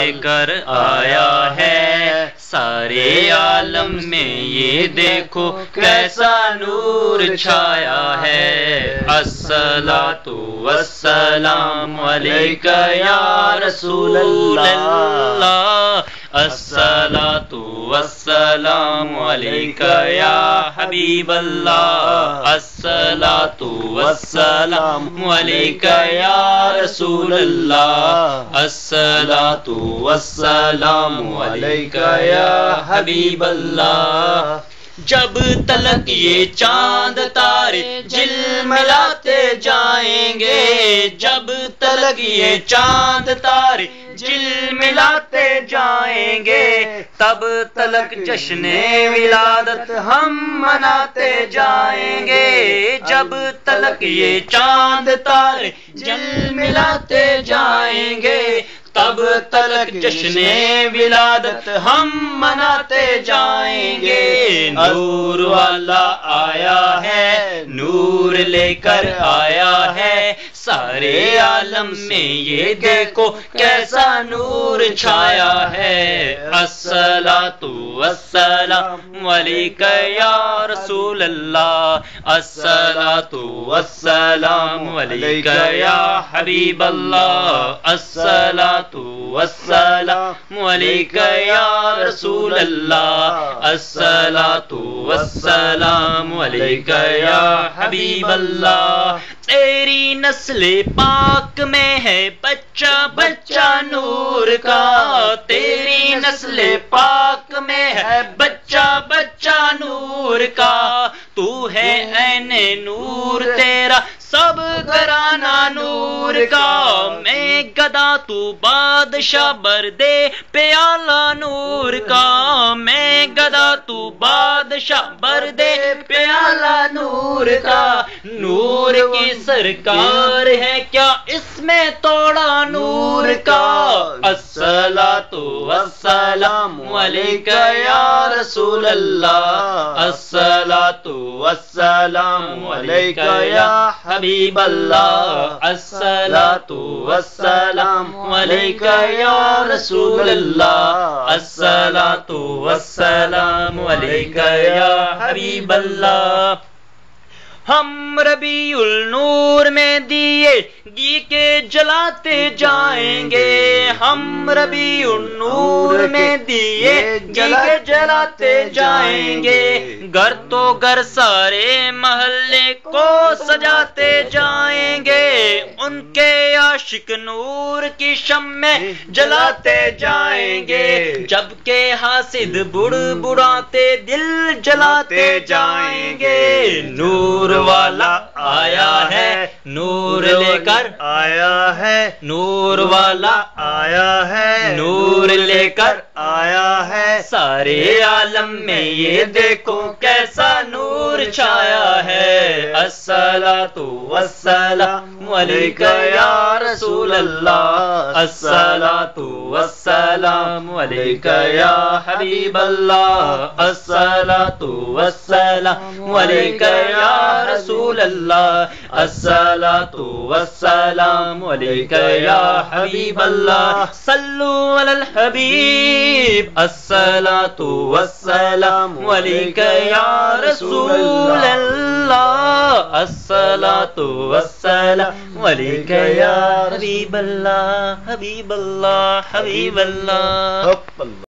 لے کر آیا ہے، سارے عالم میں یہ دیکھو کیسا نور چھایا ہے۔ الصلاۃ والسلام علیک یا رسول اللہ، الصلاۃ والسلام علیک یا حبیب اللہ، الصلاۃ والسلام علیک یا رسول اللہ، الصلاۃ والسلام علیک یا حبیب اللہ۔ جب تلک یہ چاند تارے جلملاتے جائیں گے، جب تلک یہ چاند تارے جلملاتے جائیں گے، تب تلک جشن ولادت ہم مناتے جائیں گے، جب تلک یہ چاند تارے جلملاتے جائیں گے، تب تلک جشن ولادت ہم مناتے جائیں گے۔ نور والا آیا ہے، نور لے کر آیا ہے، سارے عالم میں یہ دیکھو کیسا نور چھایا ہے۔ الصلاۃ والسلام علیک یا رسول اللہ، الصلاۃ والسلام علیک یا حبیب اللہ، الصلاۃ والسلام علیک یا رسول اللہ، الصلاۃ والسلام علیک یا حبیب اللہ۔ تیری نسل پاک میں ہے بچہ بچہ نور کا، تیری نسل پاک میں ہے بچہ بچہ نور کا، تو ہے عین نور تیرا سب گھرانہ نور کا، میں گدا تو بادشاہ بردے پیالہ نور کا، میں گدا تو بادشاہ بردے پیالہ نور کا، نور کی سرکار ہے کیا اس میں توڑا نور کا۔ الصلاۃ والسلام علیک یا رسول اللہ، الصلاۃ والسلام علیک یا حبیب اللہ، الصلاۃ والسلام علیک یا رسول اللہ، الصلاۃ والسلام علیک یا حبیب اللہ۔ ہم ربیع النور میں دیے گھی کے جلاتے جائیں گے، ہم ربیع النور میں دیے گھی کے جلاتے جائیں گے، گھر تو گھر سارے محلے کو سجاتے جائیں گے، ان کے عاشق نور کی شمع جلاتے جائیں گے، جبکہ حاسد بڑبڑاتے دل جلاتے جائیں گے۔ نور والا آیا ہے، نور لے کر آیا ہے، نور والا آیا ہے، نور لے کر آیا ہے، سارے عالم میں یہ دیکھو کیسا نور چھایا ہے۔ الصلاۃ والسلام علیک یا رسول اللہ، الصلاۃ والسلام علیک یا حبیب اللہ، الصلاۃ والسلام علیک یا رسول اللہ، الصلاۃ والسلام علیک یا حبیب اللہ۔ صلو علی الحبیب، الصلاۃ والسلام علیک یا رسول اللہ، الصلاۃ والسلام علیک یا حبیب اللہ، حبیب اللہ، حبیب اللہ۔